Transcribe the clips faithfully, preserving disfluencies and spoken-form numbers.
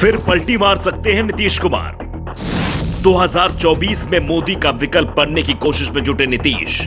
फिर पलटी मार सकते हैं नीतीश कुमार। दो हज़ार चौबीस में मोदी का विकल्प बनने की कोशिश में जुटे नीतीश।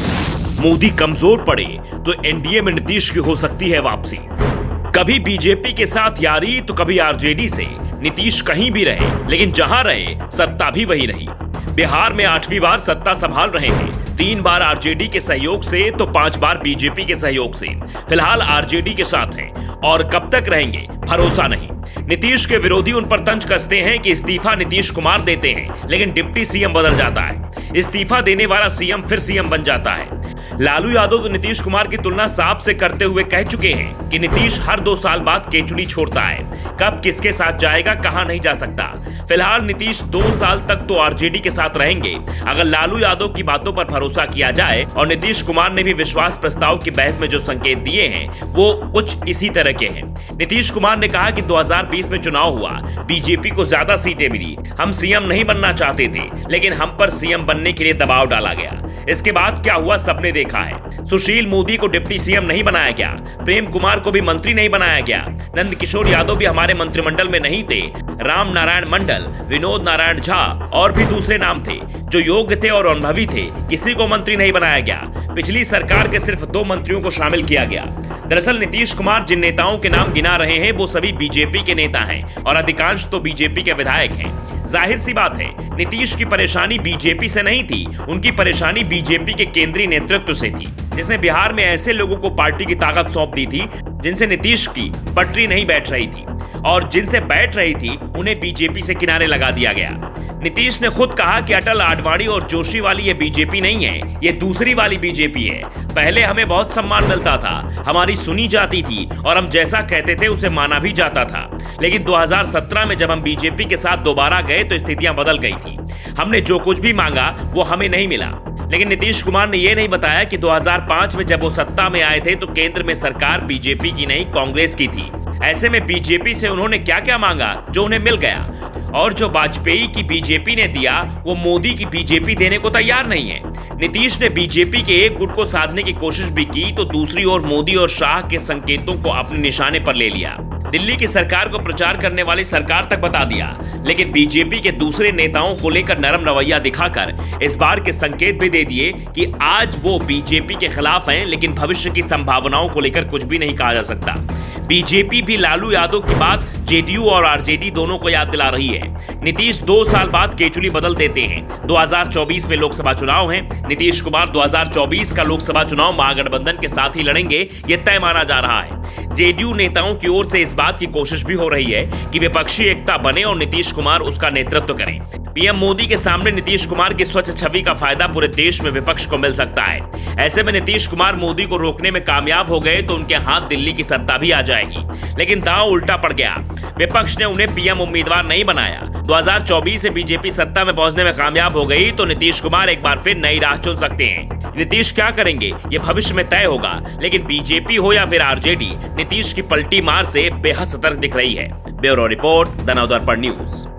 मोदी कमजोर पड़े तो एनडीए में नीतीश की हो सकती है वापसी। कभी बीजेपी के साथ यारी तो कभी आरजेडी से। नीतीश कहीं भी रहे, लेकिन जहां रहे सत्ता भी वही रही। बिहार में आठवीं बार सत्ता संभाल रहे हैं, तीन बार आरजेडी के सहयोग से तो पांच बार बीजेपी के सहयोग से। फिलहाल आरजेडी के साथ हैं और कब तक रहेंगे भरोसा नहीं। नीतीश के विरोधी उन पर तंज कसते हैं कि इस्तीफा नीतीश कुमार देते हैं, लेकिन डिप्टी सीएम बदल जाता है। इस्तीफा देने वाला सीएम फिर सीएम बन जाता है। लालू यादव तो नीतीश कुमार की तुलना साफ से करते हुए कह चुके हैं कि नीतीश हर दो साल बाद केचुली छोड़ता है। कब किसके साथ जाएगा कहा नहीं जा सकता। फिलहाल नीतीश दो साल तक तो आरजेडी के साथ रहेंगे अगर लालू यादव की बातों पर भरोसा किया जाए। और नीतीश कुमार ने भी विश्वास प्रस्ताव की बहस में जो संकेत दिए हैं वो कुछ इसी तरह के हैं। नीतीश कुमार ने कहा कि दो हज़ार बीस में चुनाव हुआ, बीजेपी को ज्यादा सीटें मिली, हम सीएम नहीं बनना चाहते थे, लेकिन हम पर सीएम बनने के लिए दबाव डाला गया। इसके बाद क्या हुआ सबने देखा है। सुशील मोदी को डिप्टी सीएम नहीं बनाया गया, प्रेम कुमार को भी मंत्री नहीं बनाया गया, नंद किशोर यादव भी हमारे मंत्रिमंडल में नहीं थे, राम नारायण मंडल, विनोद नारायण झा और भी दूसरे नाम थे जो योग्य थे और अनुभवी थे, किसी को मंत्री नहीं बनाया गया। पिछली सरकार के सिर्फ दो मंत्रियों को शामिल किया गया। दरअसल नीतीश कुमार जिन नेताओं के नाम गिना रहे हैं वो सभी बीजेपी के नेता हैं और अधिकांश तो बीजेपी के विधायक हैं। जाहिर सी बात है नीतीश की परेशानी बीजेपी से नहीं थी, उनकी परेशानी बीजेपी के केंद्रीय नेतृत्व से थी, जिसने बिहार में ऐसे लोगों को पार्टी की ताकत सौंप दी थी जिनसे नीतीश की पटरी नहीं बैठ रही थी, और जिनसे बैठ रही थी उन्हें बीजेपी से किनारे लगा दिया गया। नीतीश ने खुद कहा कि अटल, आडवाणी और जोशी वाली ये बीजेपी नहीं है, ये दूसरी वाली बीजेपी है। पहले हमें बहुत सम्मान मिलता था, हमारी सुनी जाती थी और हम जैसा कहते थे उसे माना भी जाता था। लेकिन दो हज़ार सत्रह में जब हम बीजेपी के साथ दोबारा गए तो स्थितियां बदल गई थी। हमने जो कुछ भी मांगा वो हमें नहीं मिला। लेकिन नीतीश कुमार ने यह नहीं बताया कि दो हज़ार पाँच में जब वो सत्ता में आए थे तो केंद्र में सरकार बीजेपी की नहीं कांग्रेस की थी। ऐसे में बीजेपी से उन्होंने क्या क्या मांगा जो उन्हें मिल गया, और जो वाजपेयी की बीजेपी ने दिया वो मोदी की बीजेपी देने को तैयार नहीं है। नीतीश ने बीजेपी के एक गुट को साधने की कोशिश भी की तो दूसरी ओर मोदी और शाह के संकेतों को अपने निशाने पर ले लिया। दिल्ली की सरकार को प्रचार करने वाली सरकार तक बता दिया, लेकिन बीजेपी के दूसरे नेताओं को लेकर नरम रवैया दिखाकर इस बार के संकेत भी दे दिए कि आज वो बीजेपी के खिलाफ हैं, लेकिन भविष्य की संभावनाओं को लेकर कुछ भी नहीं कहा जा सकता। बीजेपी भी लालू यादव की बात जेडीयू और आरजेडी दोनों को याद दिला रही है। नीतीश दो साल बाद केचुली बदल देते हैं। दो हज़ार चौबीस में लोकसभा चुनाव हैं। नीतीश कुमार दो हज़ार चौबीस का लोकसभा चुनाव महागठबंधन के साथ ही लड़ेंगे, ये तय माना जा रहा है। जेडीयू नेताओं की ओर से इस बात की कोशिश भी हो रही है कि विपक्षी एकता बने और नीतीश कुमार उसका नेतृत्व करें। पीएम मोदी के सामने नीतीश कुमार की स्वच्छ छवि का फायदा पूरे देश में विपक्ष को मिल सकता है। ऐसे में नीतीश कुमार मोदी को रोकने में कामयाब हो गए तो उनके हाथ दिल्ली की सत्ता भी आ जाएगी। लेकिन दांव उल्टा पड़ गया, विपक्ष ने उन्हें पीएम उम्मीदवार नहीं बनाया। दो हज़ार चौबीस से बीजेपी सत्ता में पहुंचने में कामयाब हो गई तो नीतीश कुमार एक बार फिर नई राह चुन सकते हैं। नीतीश क्या करेंगे ये भविष्य में तय होगा, लेकिन बीजेपी हो या फिर आरजेडी, नीतीश की पलटी मार से बेहद सतर्क दिख रही है। Bureau report, the Navdarpan news.